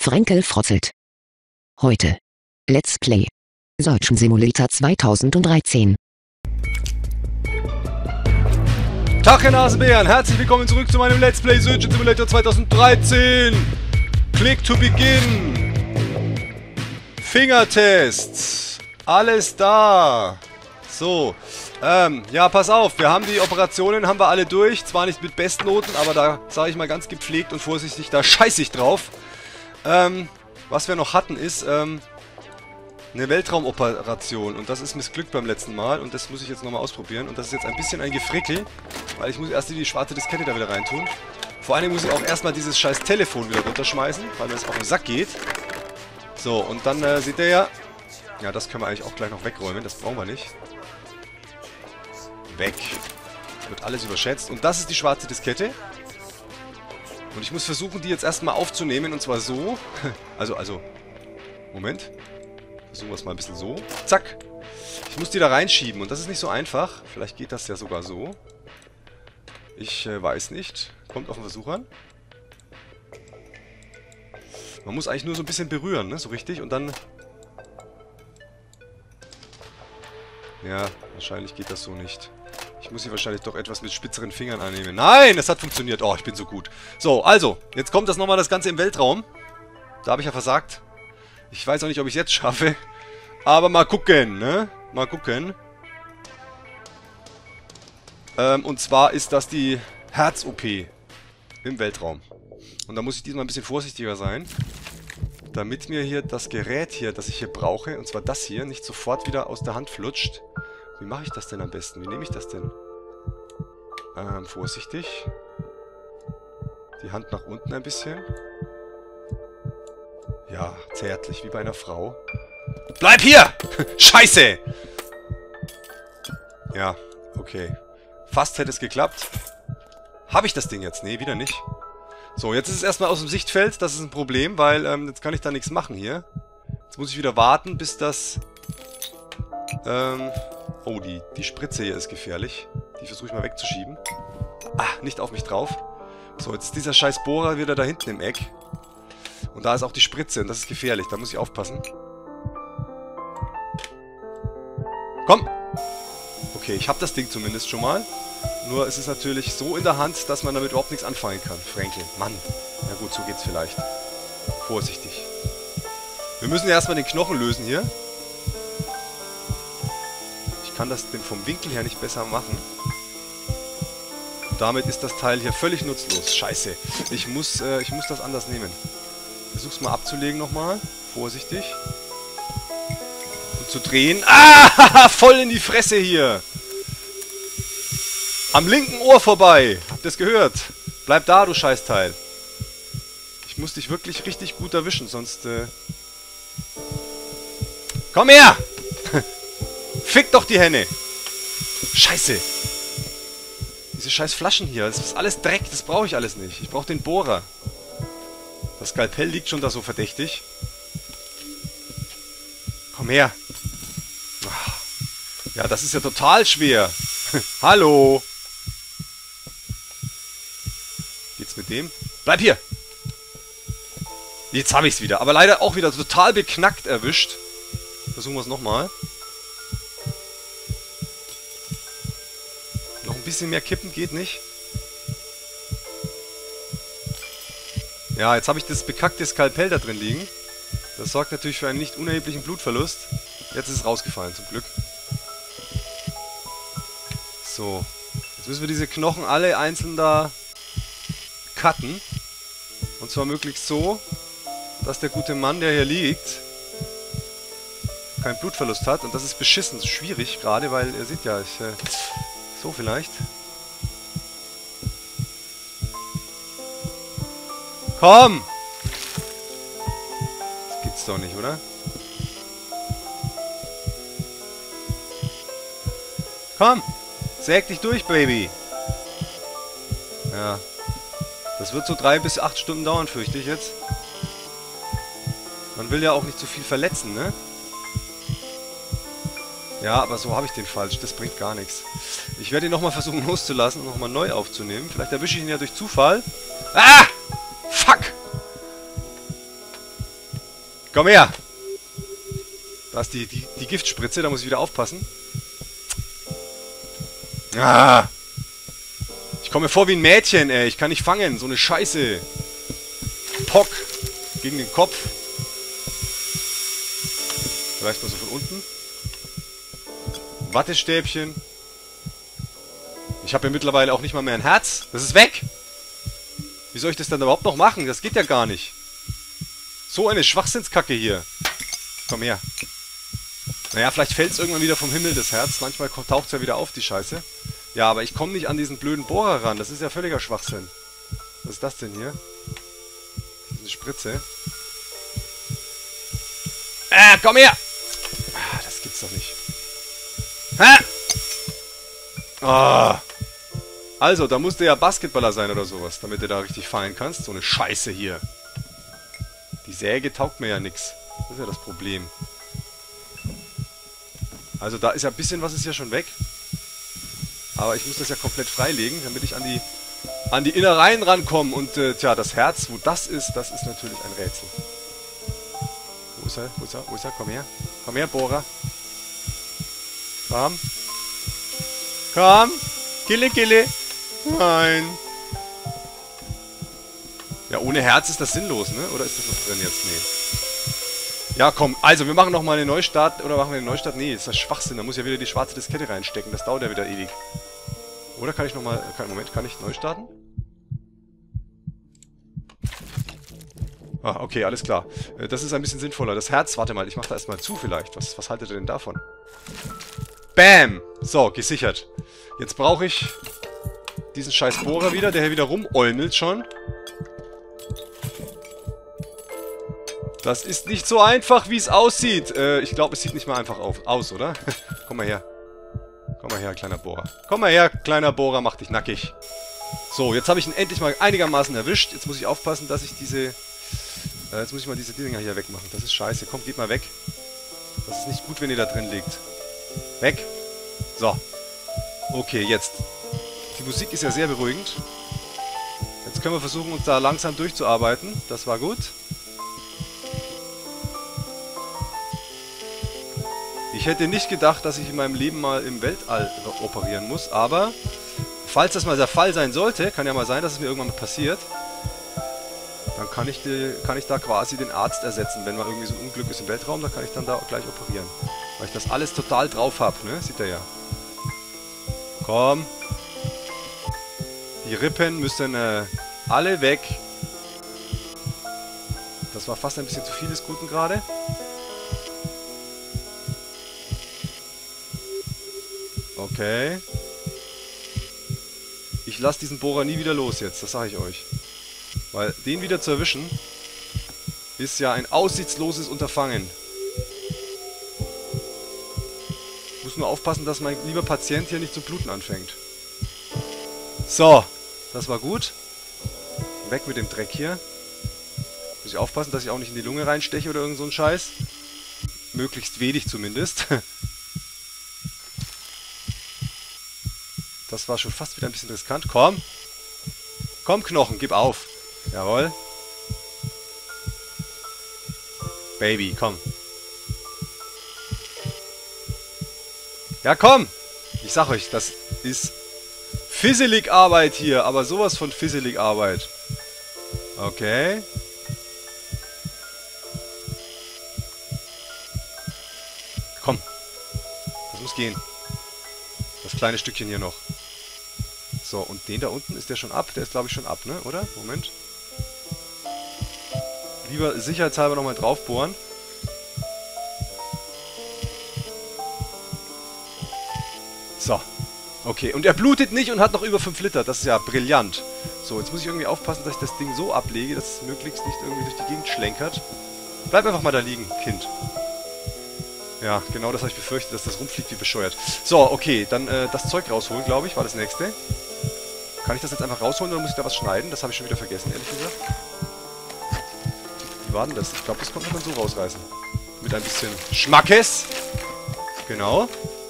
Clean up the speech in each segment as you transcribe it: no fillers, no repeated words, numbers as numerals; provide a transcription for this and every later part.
Frenkel frotzelt. Heute. Let's Play. Surgeon Simulator 2013. Tag, Herr Nasenbären! Herzlich willkommen zurück zu meinem Let's Play Surgeon Simulator 2013! Click to begin! Fingertests! Alles da! So, ja, pass auf, wir haben die Operationen, haben wir alle durch. Zwar nicht mit Bestnoten, aber da sage ich mal ganz gepflegt und vorsichtig, da scheiße ich drauf. Was wir noch hatten ist, eine Weltraumoperation und das ist missglückt beim letzten Mal und das muss ich jetzt nochmal ausprobieren und das ist jetzt ein bisschen ein Gefrickel, weil ich muss erst die schwarze Diskette da wieder reintun. Vor allem muss ich auch erstmal dieses scheiß Telefon wieder runterschmeißen, weil mir das auf den Sack geht. So, und dann seht ihr ja, das können wir eigentlich auch gleich noch wegräumen, das brauchen wir nicht. Weg. Wird alles überschätzt und das ist die schwarze Diskette. Und ich muss versuchen, die jetzt erstmal aufzunehmen und zwar so. Also, Moment. Versuchen wir es mal ein bisschen so. Zack. Ich muss die da reinschieben und das ist nicht so einfach. Vielleicht geht das ja sogar so. Ich weiß nicht. Kommt auf den Versuch an. Man muss eigentlich nur so ein bisschen berühren, ne? So richtig und dann... Ja, wahrscheinlich geht das so nicht. Ich muss hier wahrscheinlich doch etwas mit spitzeren Fingern annehmen. Nein, es hat funktioniert. Oh, ich bin so gut. So, also, jetzt kommt das nochmal das Ganze im Weltraum. Da habe ich ja versagt. Ich weiß auch nicht, ob ich es jetzt schaffe. Aber mal gucken, ne? Mal gucken. Und zwar ist das die Herz-OP im Weltraum. Und da muss ich diesmal ein bisschen vorsichtiger sein. Damit mir hier das Gerät hier, das ich hier brauche, und zwar das hier, nicht sofort wieder aus der Hand flutscht. Wie mache ich das denn am besten? Wie nehme ich das denn? Vorsichtig. Die Hand nach unten ein bisschen. Ja, zärtlich, wie bei einer Frau. Bleib hier! Scheiße! Ja, okay. Fast hätte es geklappt. Habe ich das Ding jetzt? Nee, wieder nicht. So, jetzt ist es erstmal aus dem Sichtfeld. Das ist ein Problem, weil jetzt kann ich da nichts machen hier. Jetzt muss ich wieder warten, bis das... Oh, die Spritze hier ist gefährlich. Die versuche ich mal wegzuschieben. Ah, nicht auf mich drauf. So, jetzt ist dieser scheiß Bohrer wieder da hinten im Eck. Und da ist auch die Spritze und das ist gefährlich. Da muss ich aufpassen. Komm! Okay, ich habe das Ding zumindest schon mal. Nur es ist natürlich so in der Hand, dass man damit überhaupt nichts anfangen kann. Frenkel, Mann. Na gut, so geht's vielleicht. Vorsichtig. Wir müssen ja erstmal den Knochen lösen hier. Ich kann das vom Winkel her nicht besser machen. Und damit ist das Teil hier völlig nutzlos. Scheiße. Ich muss das anders nehmen. Versuch's mal abzulegen nochmal. Vorsichtig. Und zu drehen. Ah! Voll in die Fresse hier. Am linken Ohr vorbei. Habt ihr es gehört? Bleib da, du Scheißteil. Ich muss dich wirklich richtig gut erwischen, sonst... Komm her! Fick doch die Henne! Scheiße! Diese scheiß Flaschen hier, das ist alles Dreck, das brauche ich alles nicht. Ich brauche den Bohrer. Das Skalpell liegt schon da so verdächtig. Komm her! Ja, das ist ja total schwer. Hallo! Geht's mit dem? Bleib hier! Jetzt habe ich es wieder, aber leider auch wieder total beknackt erwischt. Versuchen wir es nochmal. Noch ein bisschen mehr kippen, geht nicht. Ja, jetzt habe ich das bekackte Skalpell da drin liegen. Das sorgt natürlich für einen nicht unerheblichen Blutverlust. Jetzt ist es rausgefallen, zum Glück. So. Jetzt müssen wir diese Knochen alle einzeln da cutten. Und zwar möglichst so, dass der gute Mann, der hier liegt, keinen Blutverlust hat. Und das ist beschissen, schwierig gerade, weil ihr seht ja, so vielleicht. Komm! Das gibt's doch nicht, oder? Komm! Säg dich durch, Baby! Ja. Das wird so 3 bis 8 Stunden dauern, fürchte ich jetzt. Man will ja auch nicht zu viel verletzen, ne? Ja, aber so habe ich den falsch. Das bringt gar nichts. Ich werde ihn nochmal versuchen loszulassen und nochmal neu aufzunehmen. Vielleicht erwische ich ihn ja durch Zufall. Ah! Fuck! Komm her! Da ist die Giftspritze, da muss ich wieder aufpassen. Ah! Ich komme mir vor wie ein Mädchen, ey. Ich kann nicht fangen. So eine Scheiße. Pock. Gegen den Kopf. Vielleicht mal so von unten. Wattestäbchen. Ich habe ja mittlerweile auch nicht mal mehr ein Herz. Das ist weg. Wie soll ich das dann überhaupt noch machen? Das geht ja gar nicht. So eine Schwachsinnskacke hier. Komm her. Naja, vielleicht fällt es irgendwann wieder vom Himmel, das Herz. Manchmal taucht es ja wieder auf, die Scheiße. Ja, aber ich komme nicht an diesen blöden Bohrer ran. Das ist ja völliger Schwachsinn. Was ist das denn hier? Das ist eine Spritze. Komm her! Das gibt's doch nicht. Ah! Also, da musst du ja Basketballer sein oder sowas, damit du da richtig fallen kannst. So eine Scheiße hier. Die Säge taugt mir ja nix. Das ist ja das Problem. Also da ist ja ein bisschen was ist ja schon weg. Aber ich muss das ja komplett freilegen, damit ich an die Innereien rankomme. Und tja, das Herz, wo das ist natürlich ein Rätsel. Wo ist er? Wo ist er? Wo ist er? Komm her. Komm her, Bohrer. Komm. Komm. Kille, kille. Nein. Ja, ohne Herz ist das sinnlos, ne? Oder ist das noch drin jetzt? Nee. Ja, komm. Also, wir machen nochmal einen Neustart. Oder machen wir einen Neustart? Nee, ist das Schwachsinn. Da muss ich ja wieder die schwarze Diskette reinstecken. Das dauert ja wieder ewig. Oder kann ich nochmal... Moment, kann ich neu starten? Ah, okay, alles klar. Das ist ein bisschen sinnvoller. Das Herz, warte mal, ich mach da erstmal zu vielleicht. Was haltet ihr denn davon? Bam! So, gesichert. Jetzt brauche ich diesen scheiß Bohrer wieder, der hier wieder rumäumelt schon. Das ist nicht so einfach, wie es aussieht. Ich glaube, es sieht nicht mal einfach aus, oder? Komm mal her. Komm mal her, kleiner Bohrer. Komm mal her, kleiner Bohrer, mach dich nackig. So, jetzt habe ich ihn endlich mal einigermaßen erwischt. Jetzt muss ich aufpassen, dass ich diese... jetzt muss ich mal diese Dinger hier wegmachen. Das ist scheiße. Komm, geht mal weg. Das ist nicht gut, wenn ihr da drin liegt. Weg. So. Okay, jetzt. Die Musik ist ja sehr beruhigend. Jetzt können wir versuchen, uns da langsam durchzuarbeiten. Das war gut. Ich hätte nicht gedacht, dass ich in meinem Leben mal im Weltall operieren muss, aber falls das mal der Fall sein sollte, kann ja mal sein, dass es mir irgendwann mal passiert, dann kann ich da quasi den Arzt ersetzen. Wenn mal irgendwie so ein Unglück ist im Weltraum, dann kann ich dann da gleich operieren. Weil ich das alles total drauf habe, ne? Sieht ihr ja. Komm. Die Rippen müssen alle weg. Das war fast ein bisschen zu viel des Guten gerade. Okay. Ich lasse diesen Bohrer nie wieder los jetzt, das sage ich euch. Weil den wieder zu erwischen, ist ja ein aussichtsloses Unterfangen. Ich muss nur aufpassen, dass mein lieber Patient hier nicht zu bluten anfängt. So, das war gut. Weg mit dem Dreck hier. Muss ich aufpassen, dass ich auch nicht in die Lunge reinsteche oder irgend so ein Scheiß. Möglichst wenig zumindest. Das war schon fast wieder ein bisschen riskant. Komm! Komm, Knochen, gib auf! Jawohl. Baby, komm. Ja, komm! Ich sag euch, das ist fisselig Arbeit hier, aber sowas von fisselig Arbeit. Okay. Komm. Das muss gehen. Das kleine Stückchen hier noch. So, und den da unten, ist der schon ab? Der ist, glaube ich, schon ab, ne? Oder? Moment. Lieber sicherheitshalber nochmal drauf bohren. So. Okay, und er blutet nicht und hat noch über 5 Liter. Das ist ja brillant. So, jetzt muss ich irgendwie aufpassen, dass ich das Ding so ablege, dass es möglichst nicht irgendwie durch die Gegend schlenkert. Bleib einfach mal da liegen, Kind. Ja, genau das habe ich befürchtet, dass das rumfliegt wie bescheuert. So, okay, dann das Zeug rausholen, glaube ich, war das nächste. Kann ich das jetzt einfach rausholen oder muss ich da was schneiden? Das habe ich schon wieder vergessen, ehrlich gesagt. Wie war denn das? Ich glaube, das konnte man so rausreißen. Mit ein bisschen Schmackes. Genau.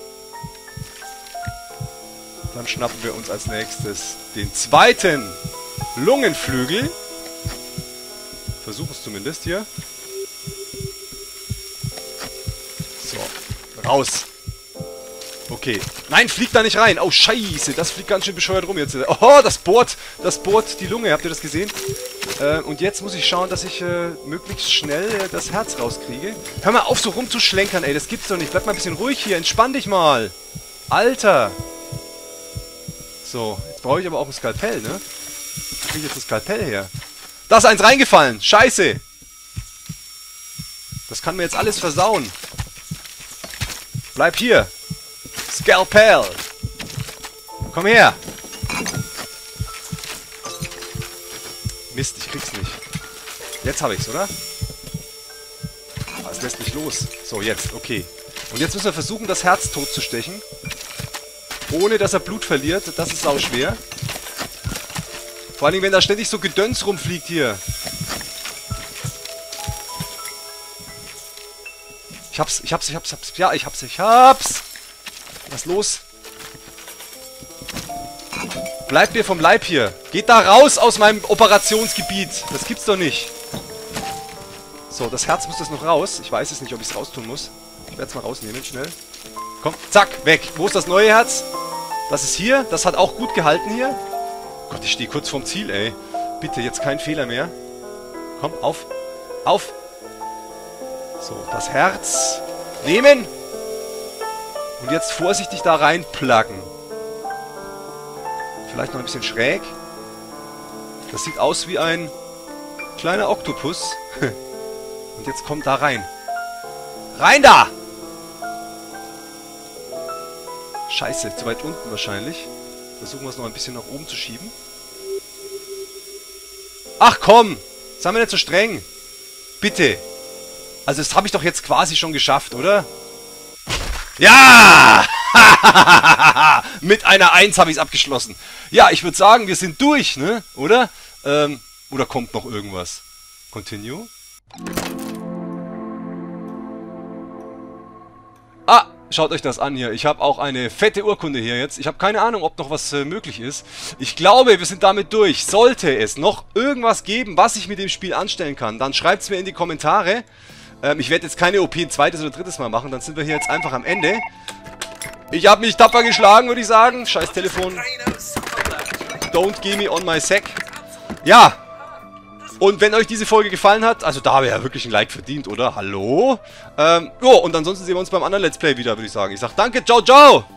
Dann schnappen wir uns als nächstes den zweiten Lungenflügel. Versuchen es zumindest hier. Raus. Okay. Nein, fliegt da nicht rein. Oh, scheiße. Das fliegt ganz schön bescheuert rum jetzt. Oh, das bohrt die Lunge. Habt ihr das gesehen? Und jetzt muss ich schauen, dass ich möglichst schnell das Herz rauskriege. Hör mal auf, so rumzuschlenkern, ey. Das gibt's doch nicht. Bleib mal ein bisschen ruhig hier. Entspann dich mal. Alter. So, jetzt brauche ich aber auch ein Skalpell, ne? Wo kriege ich jetzt ein Skalpell her? Da ist eins reingefallen. Scheiße. Das kann mir jetzt alles versauen. Bleib hier. Skalpell. Komm her. Mist, ich krieg's nicht. Jetzt habe ich's, oder? Ah, es lässt mich los. So, jetzt. Okay. Und jetzt müssen wir versuchen, das Herz totzustechen. Ohne, dass er Blut verliert. Das ist sau schwer. Vor allem, wenn da ständig so Gedöns rumfliegt hier. Ich hab's. Ja, ich hab's. Was ist los? Bleibt mir vom Leib hier. Geht da raus aus meinem Operationsgebiet. Das gibt's doch nicht. So, das Herz muss das noch raus. Ich weiß es nicht, ob ich es raustun muss. Ich werde es mal rausnehmen, schnell. Komm, zack, weg. Wo ist das neue Herz? Das ist hier. Das hat auch gut gehalten hier. Gott, ich stehe kurz vorm Ziel, ey. Bitte, jetzt kein Fehler mehr. Komm, auf. Auf. So, das Herz nehmen. Und jetzt vorsichtig da reinpluggen. Vielleicht noch ein bisschen schräg. Das sieht aus wie ein kleiner Oktopus. Und jetzt kommt da rein. Rein da! Scheiße, zu weit unten wahrscheinlich. Versuchen wir es noch ein bisschen nach oben zu schieben. Ach komm! Sei mal nicht so streng. Bitte. Also das habe ich doch jetzt quasi schon geschafft, oder? Ja! Mit einer 1 habe ich es abgeschlossen. Ja, ich würde sagen, wir sind durch, ne? Oder? Oder kommt noch irgendwas? Continue. Ah, schaut euch das an hier. Ich habe auch eine fette Urkunde hier jetzt. Ich habe keine Ahnung, ob noch was möglich ist. Ich glaube, wir sind damit durch. Sollte es noch irgendwas geben, was ich mit dem Spiel anstellen kann, dann schreibt es mir in die Kommentare. Ich werde jetzt keine OP ein zweites oder drittes Mal machen, dann sind wir hier jetzt einfach am Ende. Ich habe mich tapfer geschlagen, würde ich sagen. Scheiß Telefon. Don't give me on my sack. Ja. Und wenn euch diese Folge gefallen hat, also da habe ich ja wirklich ein Like verdient, oder? Hallo? Jo, und ansonsten sehen wir uns beim anderen Let's Play wieder, würde ich sagen. Ich sage danke, ciao, ciao!